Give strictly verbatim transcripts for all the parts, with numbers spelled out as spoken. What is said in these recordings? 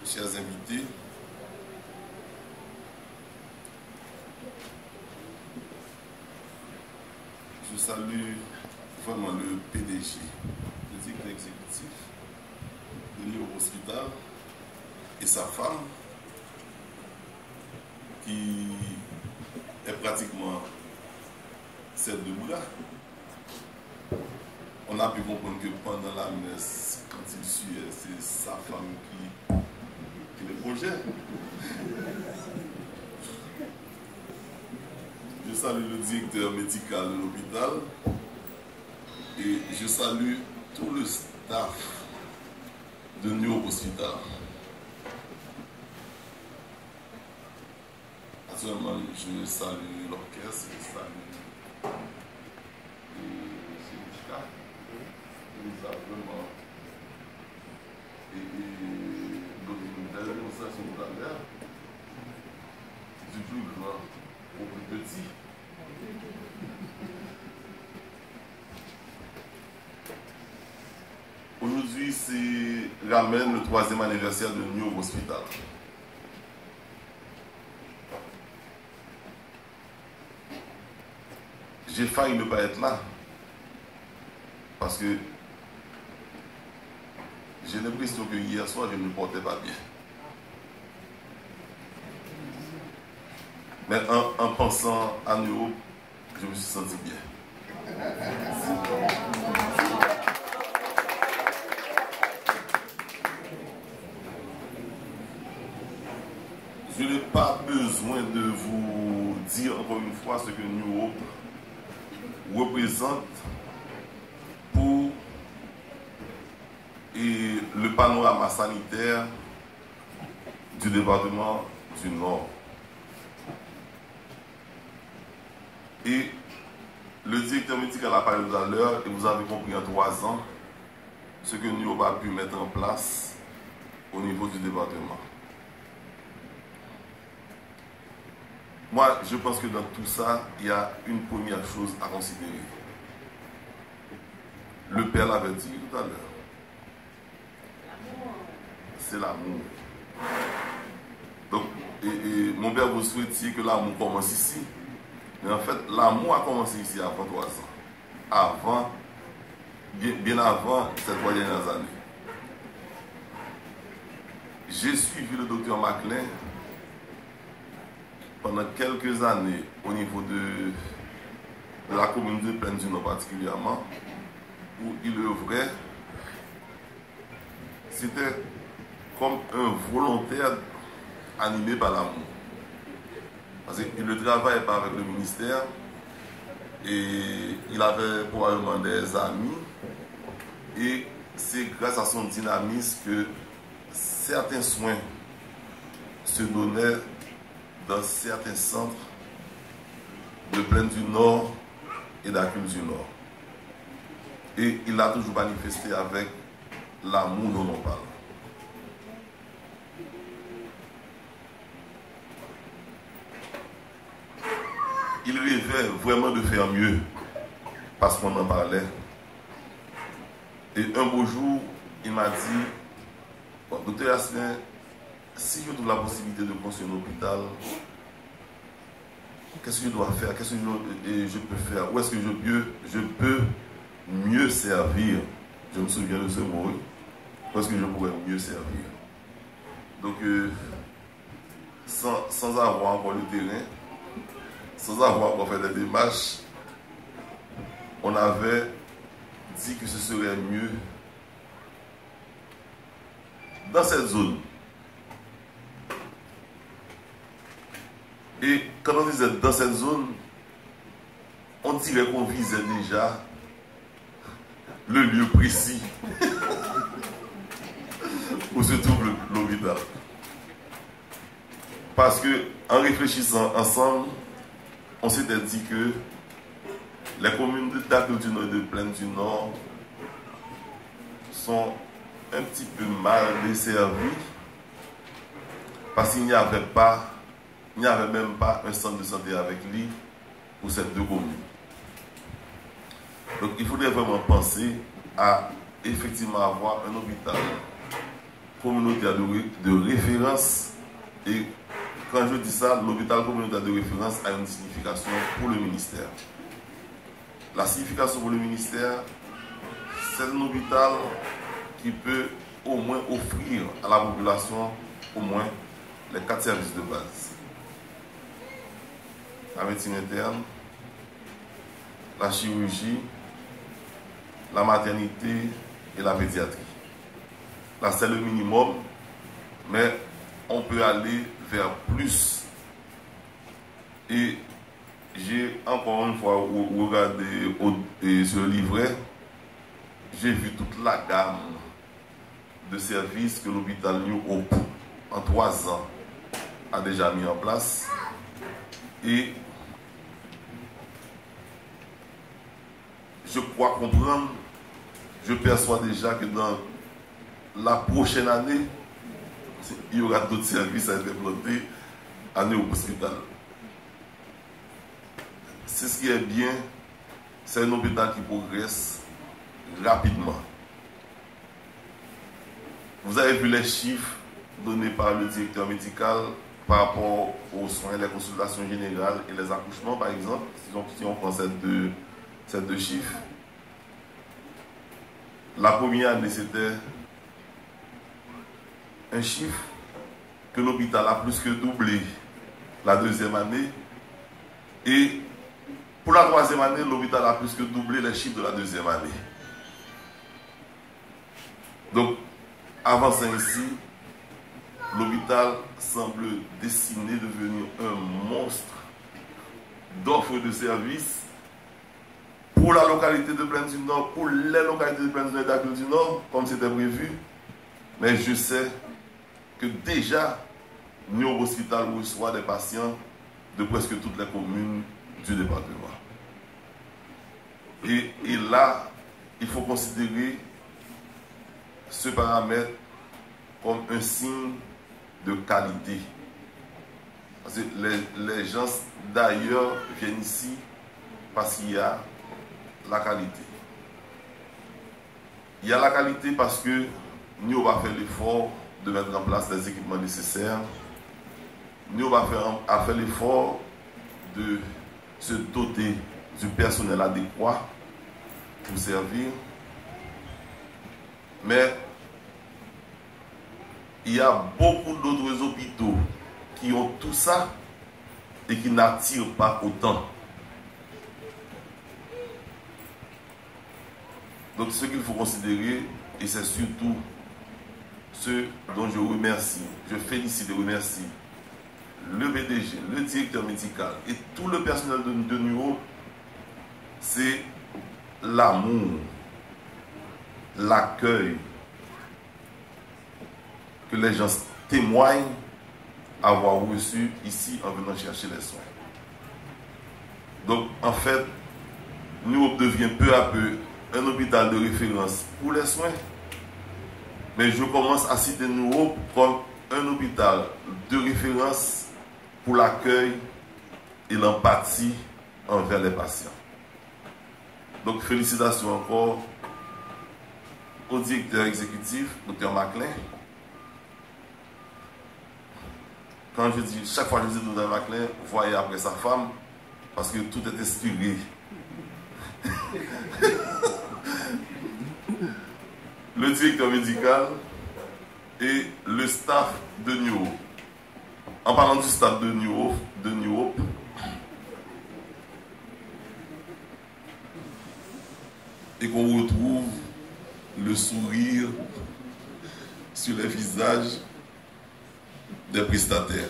chers invités, je salue vraiment le P D G, le directeur exécutif de New Hospital et sa femme, qui est pratiquement celle de Bouddha. On a pu comprendre que pendant la messe, quand il suait, c'est sa femme qui, qui le projette. Je salue le directeur médical de l'hôpital et je salue tout le staff de New Hospital. Naturellement, je salue l'orchestre, je salue le syndicat. Nous avons vraiment et la démonstration de la mer du plus grand au plus petit. Aujourd'hui, c'est ramène le troisième anniversaire de New Hospital. J'ai failli ne pas être là parce que j'ai l'impression que hier soir, je ne me portais pas bien. Mais en, en pensant à New, je me suis senti bien. Je n'ai pas besoin de vous dire encore une fois ce que New Hope représente pour et le panorama sanitaire du département du Nord. Et le directeur médical a parlé tout à l'heure, et vous avez compris en trois ans ce que nous avons pu mettre en place au niveau du département. Moi, je pense que dans tout ça, il y a une première chose à considérer. Le Père l'avait dit tout à l'heure. C'est l'amour. Donc, et, et mon père vous souhaitait que l'amour commence ici. Mais en fait, l'amour a commencé ici avant trois ans. Avant, bien, bien avant ces trois dernières années. J'ai suivi le docteur Maclin pendant quelques années au niveau de, de la commune de Plaine du Nord particulièrement, où il œuvrait. C'était comme un volontaire animé par l'amour. Parce qu'il ne travaillait pas avec le ministère et il avait probablement des amis. Et c'est grâce à son dynamisme que certains soins se donnaient dans certains centres de Plaine du Nord et d'Aquile du Nord. Et il a toujours manifesté avec l'amour dont on parle. Il rêvait vraiment de faire mieux parce qu'on en parlait. Et un beau jour, il m'a dit, bon, docteur Asselin, si je trouve la possibilité de construire un hôpital, qu'est-ce que je dois faire? Qu'est-ce que je, je peux faire? Où est-ce que je peux, je peux mieux servir? Je me souviens de ce mot. Où est-ce que je pourrais mieux servir? Donc, euh, sans, sans avoir encore le terrain, sans avoir encore fait des démarches, on avait dit que ce serait mieux dans cette zone. Et quand on disait dans cette zone, on dirait qu'on visait déjà le lieu précis où se trouve l'hôpital. Parce que en réfléchissant ensemble, on s'était dit que les communes d'Aquile du Nord et de Plaine du Nord sont un petit peu mal desservies parce qu'il n'y avait pas, il n'y avait même pas un centre de santé avec lui pour ces deux communes. Donc il faudrait vraiment penser à effectivement avoir un hôpital communautaire de, de référence. Et quand je dis ça, l'hôpital communautaire de référence a une signification pour le ministère. La signification pour le ministère, c'est un hôpital qui peut au moins offrir à la population au moins les quatre services de base. La médecine interne, la chirurgie, la maternité et la pédiatrie. Là, c'est le minimum, mais on peut aller vers plus. Et j'ai encore une fois regardé sur le livret, j'ai vu toute la gamme de services que l'hôpital New Hope, en trois ans, a déjà mis en place. Et je crois comprendre, je perçois déjà que dans la prochaine année, il y aura d'autres services à développer à New Hope Hospital. C'est ce qui est bien, c'est un hôpital qui progresse rapidement. Vous avez vu les chiffres donnés par le directeur médical par rapport aux soins, les consultations générales et les accouchements, par exemple, si on prend ces deux, ces deux chiffres. La première année, c'était un chiffre que l'hôpital a plus que doublé la deuxième année. Et pour la troisième année, l'hôpital a plus que doublé les chiffres de la deuxième année. Donc, avançant ici, l'hôpital semble destiné à devenir un monstre d'offres de services pour la localité de Plaine du Nord, pour les localités de Plaine du Nord et du Nord, comme c'était prévu. Mais je sais que déjà, New Hope Hospital reçoit des patients de presque toutes les communes du département. Et, et là, il faut considérer ce paramètre comme un signe de qualité. Parce que les, les gens d'ailleurs viennent ici parce qu'il y a la qualité. Il y a la qualité parce que nous on va faire l'effort de mettre en place les équipements nécessaires. Nous on va faire, a fait l'effort de se doter du personnel adéquat pour servir. Mais il y a beaucoup d'autres hôpitaux qui ont tout ça et qui n'attirent pas autant. Donc ce qu'il faut considérer, et c'est surtout ce dont je remercie, je félicite et remercie le P D G, le directeur médical et tout le personnel de, de New Hope, c'est l'amour, l'accueil que les gens témoignent avoir reçu ici en venant chercher les soins. Donc en fait, New Hope devient peu à peu un hôpital de référence pour les soins. Mais je commence à citer New Hope comme un hôpital de référence pour l'accueil et l'empathie envers les patients. Donc félicitations encore au directeur exécutif, docteur Maclin. Quand je dis, chaque fois que je dis docteur Maclin, voyez après sa femme, parce que tout est inspiré. Le directeur médical et le staff de New Hope. En parlant du staff de New Hope, de New Hope, et qu'on retrouve le sourire sur les visages des prestataires.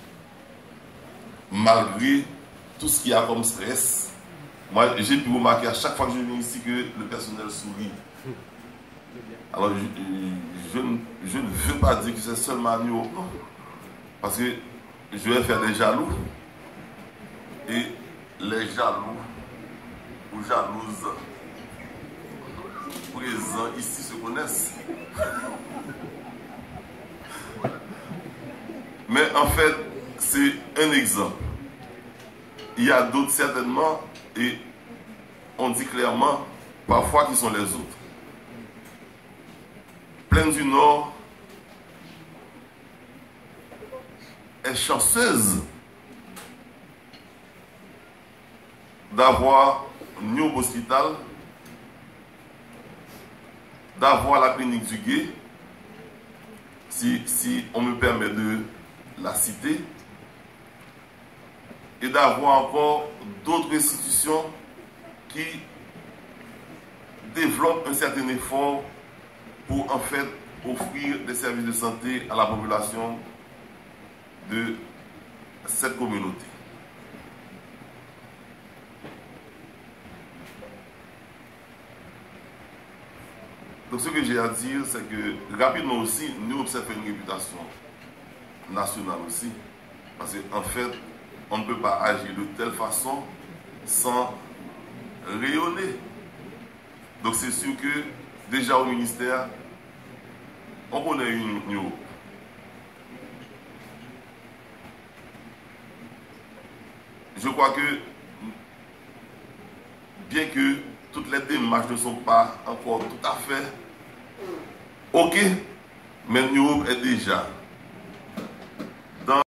Malgré tout ce qu'il y a comme stress, moi j'ai pu remarquer à chaque fois que je viens ici que le personnel sourit. Alors je, je, je ne veux pas dire que c'est seulement New Hope, non. Parce que je vais faire des jaloux. Et les jaloux ou jalouses présents ici se connaissent. Mais en fait, c'est un exemple. Il y a d'autres certainement, et on dit clairement parfois qui sont les autres. Plaine du Nord est chanceuse d'avoir un hôpital, d'avoir la clinique du Gué, si, si on me permet de la citer, et d'avoir encore d'autres institutions qui développent un certain effort pour en fait offrir des services de santé à la population de cette communauté. Donc ce que j'ai à dire, c'est que rapidement aussi, nous observons une réputation nationale aussi. Parce qu'en fait, on ne peut pas agir de telle façon sans rayonner. Donc c'est sûr que déjà au ministère, on connaît une union. Je crois que, bien que toutes les démarches ne sont pas encore tout à fait OK, mais nous est déjà